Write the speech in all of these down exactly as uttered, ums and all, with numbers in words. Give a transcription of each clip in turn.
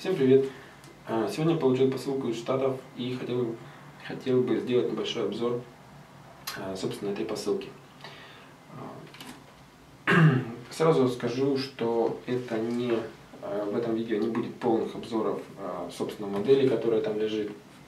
Всем привет! Сегодня получил посылку из Штатов и хотел, хотел бы сделать небольшой обзор, собственно, этой посылки. Сразу скажу, что это не, в этом видео не будет полных обзоров, собственно, модели, которая там лежит,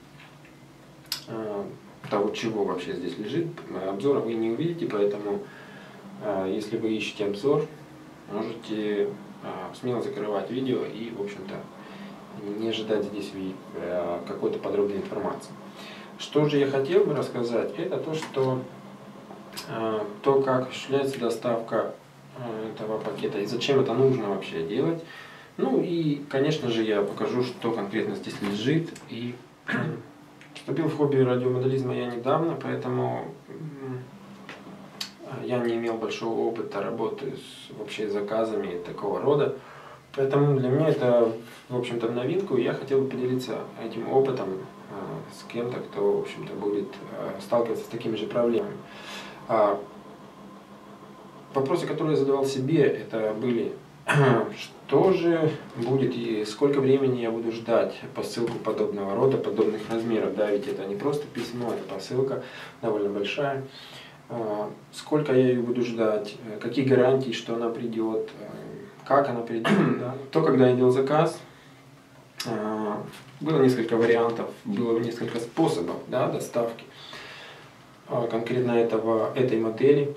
того, чего вообще здесь лежит. Обзора вы не увидите, поэтому, если вы ищете обзор, можете смело закрывать видео и, в общем-то, не ожидать здесь какой-то подробной информации. Что же я хотел бы рассказать, это то, что то, как осуществляется доставка этого пакета и зачем это нужно вообще делать. Ну и, конечно же, я покажу, что конкретно здесь лежит. И вступил в хобби радиомоделизма я недавно, поэтому я не имел большого опыта работы с вообще заказами такого рода. Поэтому для меня это, в общем-то, в новинку, и я хотел бы поделиться этим опытом э, с кем-то, кто, в общем-то, будет э, сталкиваться с такими же проблемами. А, вопросы, которые я задавал себе, это были, что же будет и сколько времени я буду ждать посылку подобного рода, подобных размеров, да, ведь это не просто письмо, это посылка довольно большая. А, сколько я ее буду ждать, какие гарантии, что она придет, как она придет. Да. То, когда я делал заказ, было несколько вариантов, было несколько способов, да, доставки конкретно этого, этой модели.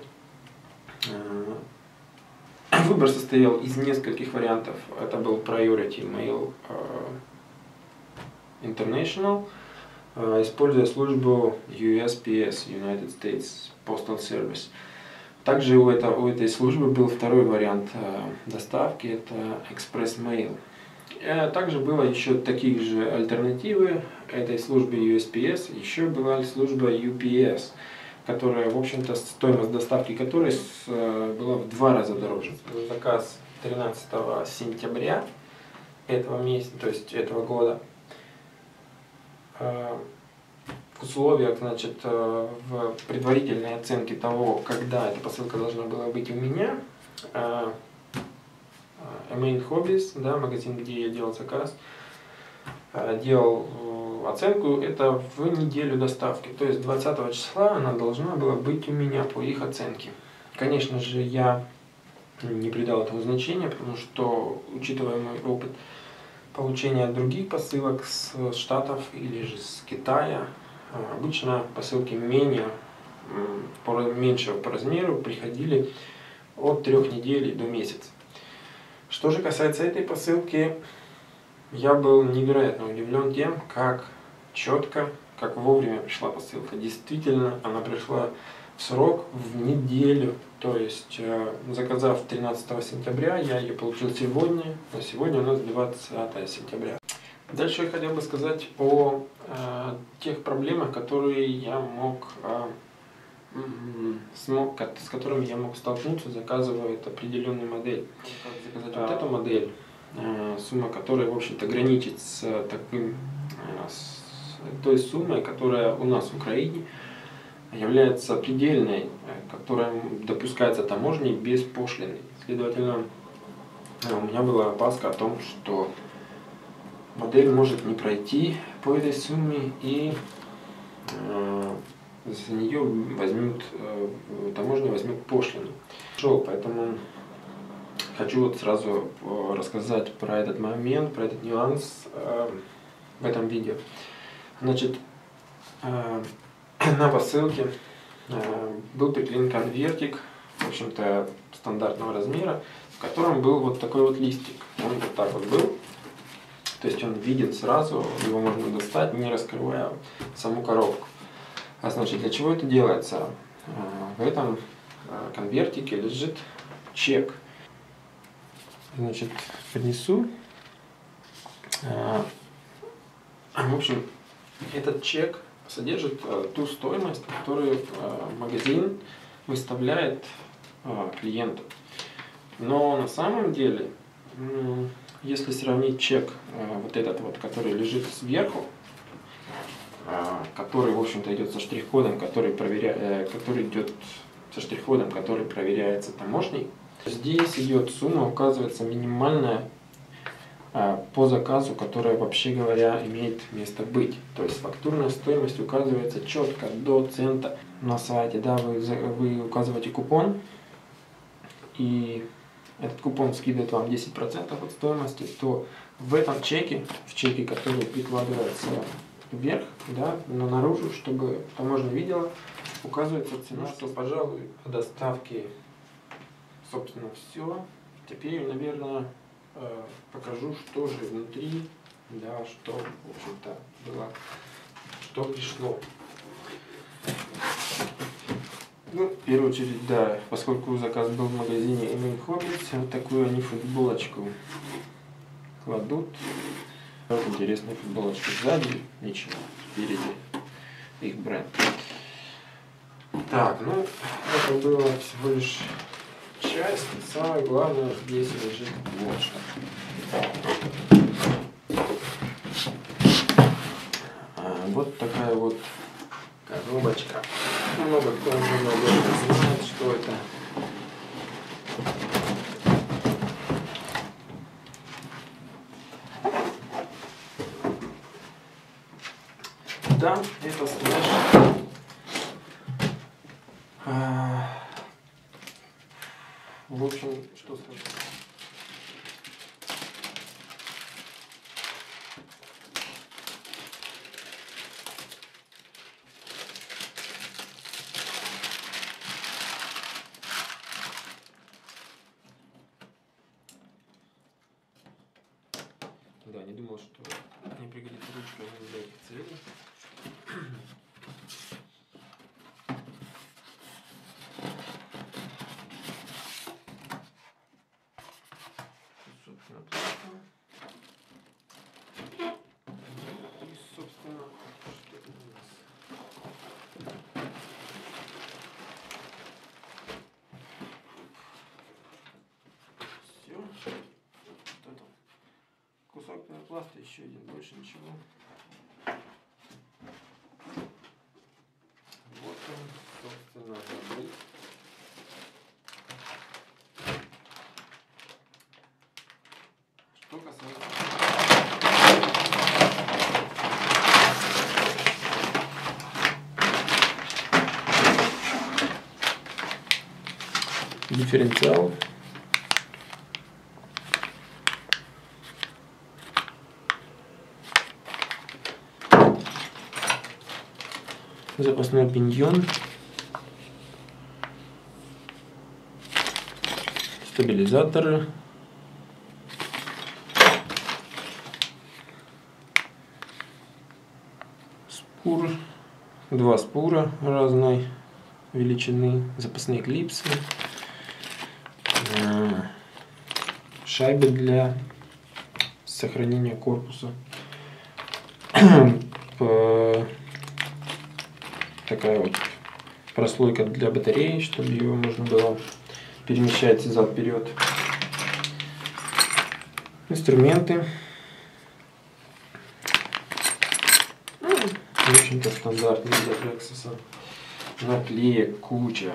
Выбор состоял из нескольких вариантов. Это был Priority Mail International, используя службу ю эс пи эс, United States Postal Service. Также у, это, у этой службы был второй вариант э, доставки, это Express Mail. И также было еще такие же альтернативы этой службе ю эс пи эс, еще была служба ю пи эс, которая, в общем-то, стоимость доставки которой с, э, была в два раза дороже. Заказ тринадцатого сентября этого месяца, то есть этого года. Э, В условиях, значит, в предварительной оценке того, когда эта посылка должна была быть у меня, Main Hobbies, да, магазин, где я делал заказ, делал оценку, это в неделю доставки, то есть двадцатого числа она должна была быть у меня по их оценке. Конечно же, я не придал этому значения, потому что, учитывая мой опыт получения других посылок с Штатов или же с Китая, обычно посылки менее, меньшего по размеру приходили от трех недель до месяца. Что же касается этой посылки, я был невероятно удивлен тем, как четко, как вовремя пришла посылка. Действительно, она пришла в срок, в неделю. То есть, заказав тринадцатого сентября, я ее получил сегодня, а сегодня у нас двадцатое сентября. Дальше я хотел бы сказать о э, тех проблемах, которые я мог, э, смог, с которыми я мог столкнуться, заказывая определенную модель. Как заказать а, вот эту модель, э, сумма которой, в общем-то, граничит с, таким, э, с той суммой, которая у нас в Украине является предельной, которая допускается таможней без пошлины. Следовательно, у меня была опаска о том, что модель может не пройти по этой сумме, и э, за нее возьмут, э, таможня возьмет пошлину. Поэтому хочу вот сразу рассказать про этот момент, про этот нюанс э, в этом видео. Значит, э, на посылке э, был приклеен конвертик, в общем-то, стандартного размера, в котором был вот такой вот листик. Он вот так вот был. То есть он виден сразу, его можно достать, не раскрывая саму коробку. А значит, для чего это делается? В этом конвертике лежит чек. Значит, принесу. В общем, этот чек содержит ту стоимость, которую магазин выставляет клиенту. Но на самом деле, если сравнить чек, вот этот вот, который лежит сверху, который, в общем-то, идет со штрих-кодом, который, проверя... который идет со штрих-кодом, который проверяется таможней, здесь идет сумма, указывается минимальная по заказу, которая, вообще говоря, имеет место быть. То есть фактурная стоимость указывается четко до цента на сайте. Да, вы, вы указываете купон, и этот купон скидывает вам десять процентов от стоимости, то в этом чеке, в чеке, который прикладывается вверх, да, но наружу, чтобы таможня видела, указывается цена. Что, пожалуй, о доставке, собственно, все. Теперь, наверное, покажу, что же внутри, да, что, в общем-то, было, что пришло. Ну, в первую очередь, да, поскольку заказ был в магазине эм эм Hobbies, вот такую они футболочку кладут. Вот интересная футболочка сзади, ничего, спереди их бренд. Так, ну, это было всего лишь часть, и самое главное здесь лежит вот что. А, вот такая вот коробочка. Много кто уже много знает, что это. Да, это слэш. А, в общем, что сказать. Да, не думал, что мне пригодится ручка именно для этих целей. Собственно, платно. И, собственно, что это у нас? Все. Что там? Кусок пенопласта, еще один, больше ничего. Вот он, собственно, забыл. Что касается дифференциал, запасной пиньон, стабилизаторы, спур, два спура разной величины, запасные клипсы, шайбы для сохранения корпуса, такая вот прослойка для батареи, чтобы ее можно было перемещать зад-вперед, инструменты, в общем-то стандартный для Traxxas, наклеек куча,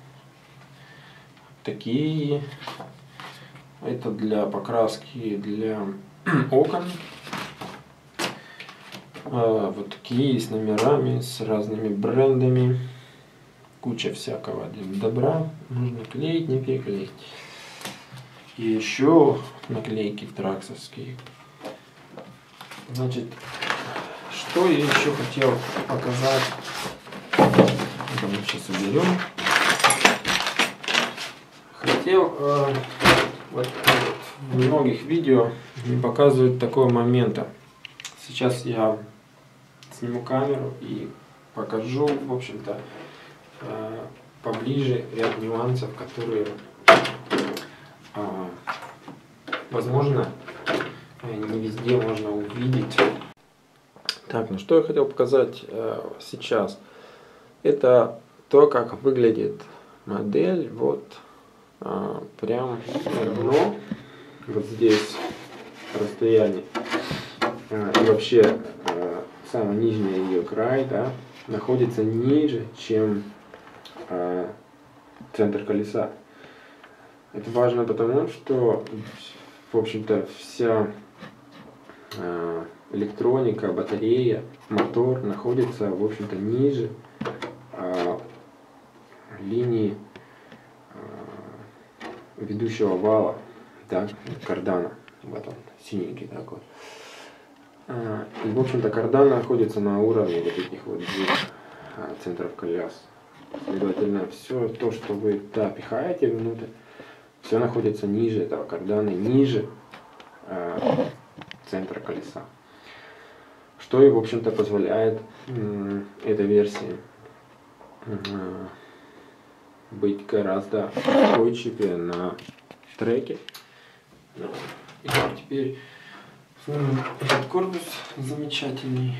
такие, это для покраски для окон. А, вот такие с номерами, с разными брендами, куча всякого добра, можно клеить, не переклеить. И еще наклейки траксовские. Значит, что я еще хотел показать, это мы сейчас уберем. Хотел, э, вот, вот в многих видео не показывают такого момента. Сейчас я сниму камеру и покажу, в общем-то, э, поближе ряд нюансов, которые, э, возможно, не везде можно увидеть. Так, ну что я хотел показать э, сейчас. Это то, как выглядит модель. Вот э, прям дно, вот здесь расстояние. Э, и вообще э, самый нижний ее край, да, находится ниже, чем э, центр колеса. Это важно потому, что, в общем-то, вся электроника, батарея, мотор находится, в общем-то, ниже линии ведущего вала, да, кардана. Вот он, синенький такой. И, в общем-то, кардан находится на уровне вот этих вот двух центров колес. Следовательно, все то, что вы да, пихаете внутрь, все находится ниже этого кардана, ниже э, центра колеса. Что и, в общем-то, позволяет э, этой версии э, быть гораздо устойчивее на треке. Итак, теперь смотрим этот корпус замечательный.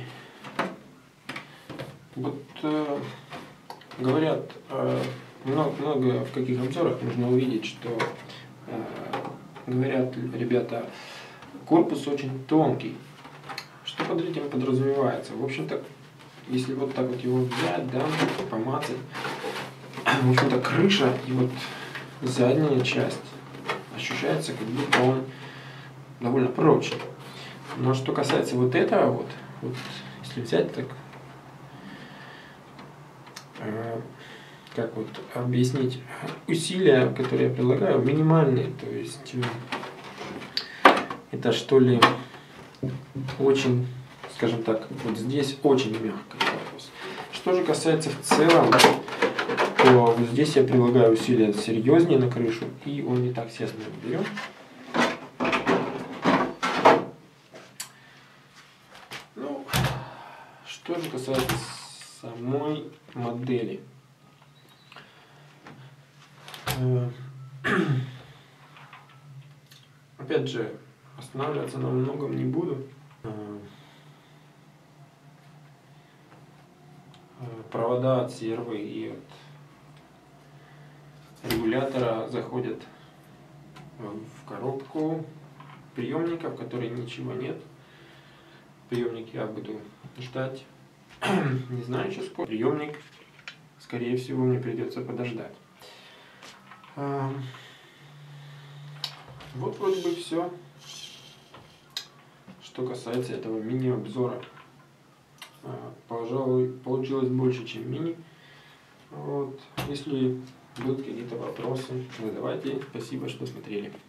Вот э, говорят, э, много, много в каких обзорах можно увидеть, что э, говорят ребята, корпус очень тонкий. Что под этим подразумевается? В общем-то, если вот так вот его взять, да, помацать, в общем-то, крыша и вот задняя часть ощущается, как будто он довольно прочный. Но что касается вот этого вот, вот если взять так, э, как вот объяснить, усилия, которые я предлагаю, минимальные, то есть э, это что ли очень, скажем так, вот здесь очень мягкий корпус. Что же касается в целом, то вот здесь я прилагаю усилия серьезнее на крышу, и он не так тесно берем. Ну, что же касается самой модели. Опять же, останавливаться на многом не буду. Провода от сервы и от регулятора заходят в коробку приемника, в которой ничего нет. Приемник я буду ждать, не знаю еще сколько. Приемник, скорее всего, мне придется подождать. Вот вроде бы все, что касается этого мини-обзора. Пожалуй, получилось больше, чем мини. Вот. Если будут какие-то вопросы, задавайте. Спасибо, что смотрели.